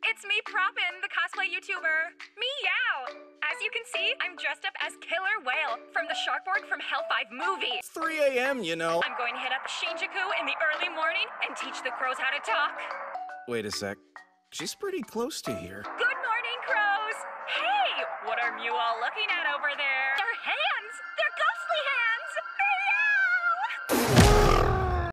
It's me, Proppen, the cosplay YouTuber. Meow! As you can see, I'm dressed up as Killer Whale from the Sharkborg from Hell 5 movie. 3 a.m., you know. I'm going to hit up Shinjuku in the early morning and teach the crows how to talk. Wait a sec. She's pretty close to here. Good morning, crows! Hey! What are you all looking at over there? They're hands! They're ghostly hands! Meow!